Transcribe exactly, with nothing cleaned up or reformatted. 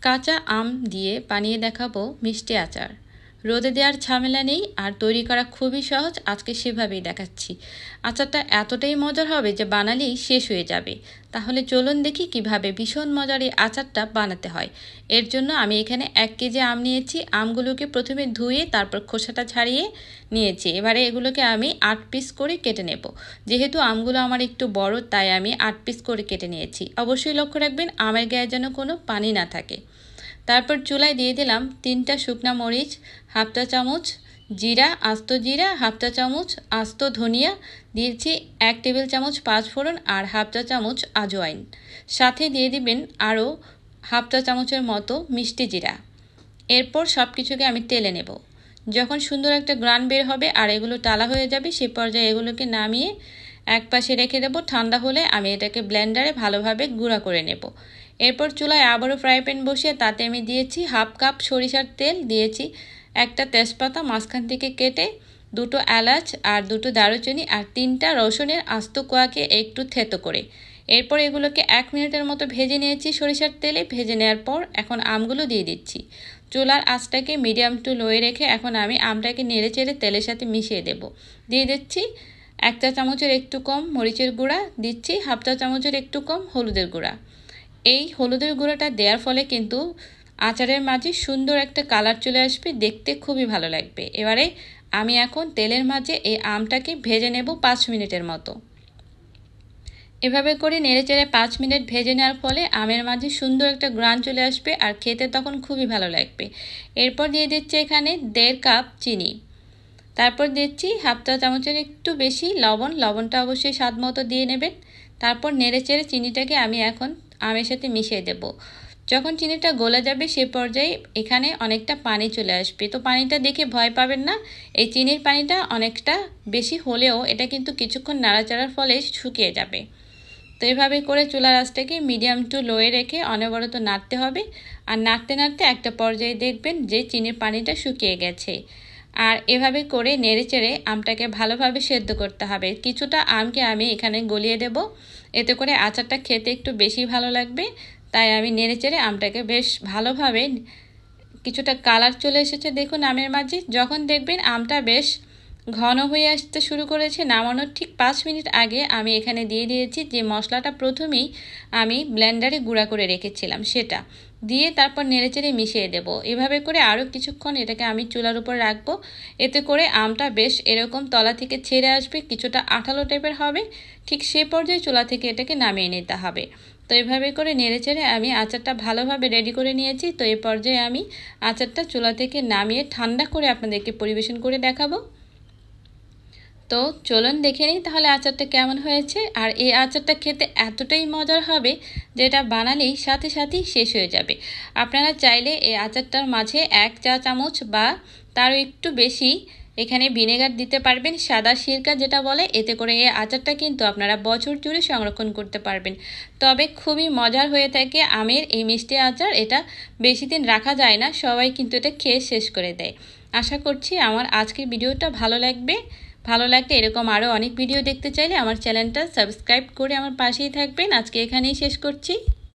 কাঁচা আম দিয়ে বানিয়ে দেখাবো মিষ্টি আচার। রোদে দেওয়ার ঝামেলা নেই আর তৈরি করা খুবই সহজ। আজকে সেভাবেই দেখাচ্ছি। আচারটা এতটাই মজার হবে যে বানালেই শেষ হয়ে যাবে। তাহলে চলুন দেখি কিভাবে ভীষণ মজার এই আচারটা বানাতে হয়। এর জন্য আমি এখানে এক কেজি আম নিয়েছি। আমগুলোকে প্রথমে ধুয়ে তারপর খোসাটা ছাড়িয়ে নিয়েছি। এবারে এগুলোকে আমি আট পিস করে কেটে নেব। যেহেতু আমগুলো আমার একটু বড় তাই আমি আট পিস করে কেটে নিয়েছি। অবশ্যই লক্ষ্য রাখবেন আমের গায়ে যেন কোনো পানি না থাকে। তারপর চুলায় দিয়ে দিলাম তিনটা শুকনা মরিচ, হাফ চা চামচ জিরা, আস্ত জিরা, হাফ চা চামচ আস্ত ধনিয়া, দিয়েছি এক টেবিল চামচ পাঁচ ফোড়ন আর হাফ চা চামচ আজওয়াইন। সাথে দিয়ে দিবেন আরও হাফ চা চামচের মতো মিষ্টি জিরা। এরপর সব কিছুকে আমি তেলে নেব। যখন সুন্দর একটা গ্রান বের হবে আর এগুলো টালা হয়ে যাবে সে পর্যায়ে এগুলোকে নামিয়ে এক পাশে রেখে দেব। ঠান্ডা হলে আমি এটাকে ব্লেন্ডারে ভালোভাবে গুঁড়া করে নেব। এরপর চুলায় আবারও ফ্রাই প্যান বসিয়ে তাতে আমি দিয়েছি হাফ কাপ সরিষার তেল, দিয়েছি একটা তেজপাতা মাঝখান থেকে কেটে, দুটো এলাচ আর দুটো দারুচিনি আর তিনটা রসুনের আস্ত কোয়াকে একটু থেতো করে। এরপর এগুলোকে এক মিনিটের মতো ভেজে নিয়েছি সরিষার তেলে। ভেজে নেওয়ার পর এখন আমগুলো দিয়ে দিচ্ছি। চুলার আঁচটাকে মিডিয়াম টু লোয়ে রেখে এখন আমি আমটাকে নেড়ে চেড়ে তেলের সাথে মিশিয়ে দেব। দিয়ে দিচ্ছি এক চা চামচের একটু কম মরিচের গুঁড়া, দিচ্ছি হাফ চা চামচের একটু কম হলুদের গুঁড়া। এই হলুদের গুঁড়োটা দেওয়ার ফলে কিন্তু আচারের মাঝে সুন্দর একটা কালার চলে আসবে, দেখতে খুবই ভালো লাগবে। এবারে আমি এখন তেলের মাঝে এই আমটাকে ভেজে নেব পাঁচ মিনিটের মতো। এভাবে করে নেড়েচেড়ে পাঁচ মিনিট ভেজে নেওয়ার ফলে আমের মাঝে সুন্দর একটা গ্রান চলে আসবে আর খেতে তখন খুবই ভালো লাগবে। এরপর দিয়ে দিচ্ছি এখানে দেড় কাপ চিনি। তারপর দিচ্ছি হাফ চা চামচের একটু বেশি লবণ। লবণটা অবশ্যই স্বাদ মতো দিয়ে নেবেন। তারপর নেড়েচেড়ে চিনিটাকে আমি এখন আমের সাথে মিশিয়ে দেব। যখন চিনিটা গলে যাবে সে পর্যায়ে এখানে অনেকটা পানি চলে আসবে। তো পানিটা দেখে ভয় পাবেন না। এই চিনির পানিটা অনেকটা বেশি হলেও এটা কিন্তু কিছুক্ষণ নাড়াচাড়ার ফলে শুকিয়ে যাবে। তো এভাবে করে চুলার আঁচটাকে মিডিয়াম টু লোয়ে রেখে অনবরত নাড়তে হবে। আর নাড়তে নাড়তে একটা পর্যায়ে দেখবেন যে চিনির পানিটা শুকিয়ে গেছে। আর এভাবে করে নেড়েচেড়ে আমটাকে ভালোভাবে সেদ্ধ করতে হবে। কিছুটা আমকে আমি এখানে গলিয়ে দেব, এতে করে আচারটা খেতে একটু বেশি ভালো লাগবে। তাই আমি নেড়েচেড়ে আমটাকে বেশ ভালোভাবে, কিছুটা কালার চলে এসেছে দেখুন আমের মাঝে। যখন দেখবেন আমটা বেশ ঘন হয়ে আসতে শুরু করেছে, নামানোর ঠিক পাঁচ মিনিট আগে আমি এখানে দিয়ে দিয়েছি যে মশলাটা প্রথমেই আমি ব্লেন্ডারে গুঁড়া করে রেখেছিলাম সেটা দিয়ে তারপর নেড়েচেড়ে মিশিয়ে দেব। এভাবে করে আরও কিছুক্ষণ এটাকে আমি চুলার উপর রাখবো। এতে করে আমটা বেশ এরকম তলা থেকে ছেড়ে আসবে, কিছুটা আঠালো টাইপের হবে। ঠিক সে পর্যায়ে চুলা থেকে এটাকে নামিয়ে নিতে হবে। তো এভাবে করে নেড়েচেড়ে আমি আচারটা ভালোভাবে রেডি করে নিয়েছি। তো এই পর্যায়ে আমি আচারটা চুলা থেকে নামিয়ে ঠান্ডা করে আপনাদেরকে পরিবেশন করে দেখাবো। তো চলুন দেখে নিই তাহলে আচারটা কেমন হয়েছে। আর এই আচারটা খেতে এতটাই মজার হবে যেটা বানালেই সাথে সাথেই শেষ হয়ে যাবে। আপনারা চাইলে এই আচারটার মাঝে এক চা চামচ বা তারও একটু বেশি এখানে ভিনেগার দিতে পারবেন, সাদা সিরকা যেটা বলে। এতে করে এই আচারটা কিন্তু আপনারা বছর জুড়ে সংরক্ষণ করতে পারবেন। তবে খুবই মজার হয়ে থাকে আমের এই মিষ্টি আচার। এটা বেশি দিন রাখা যায় না, সবাই কিন্তু এটা খেয়ে শেষ করে দেয়। আশা করছি আমার আজকের ভিডিওটা ভালো লাগবে। ভালো লাগলে এরকম আরও অনেক ভিডিও দেখতে চাইলে আমার চ্যানেলটা সাবস্ক্রাইব করে আমার পাশেই থাকবেন। আজকে এখানেই শেষ করছি।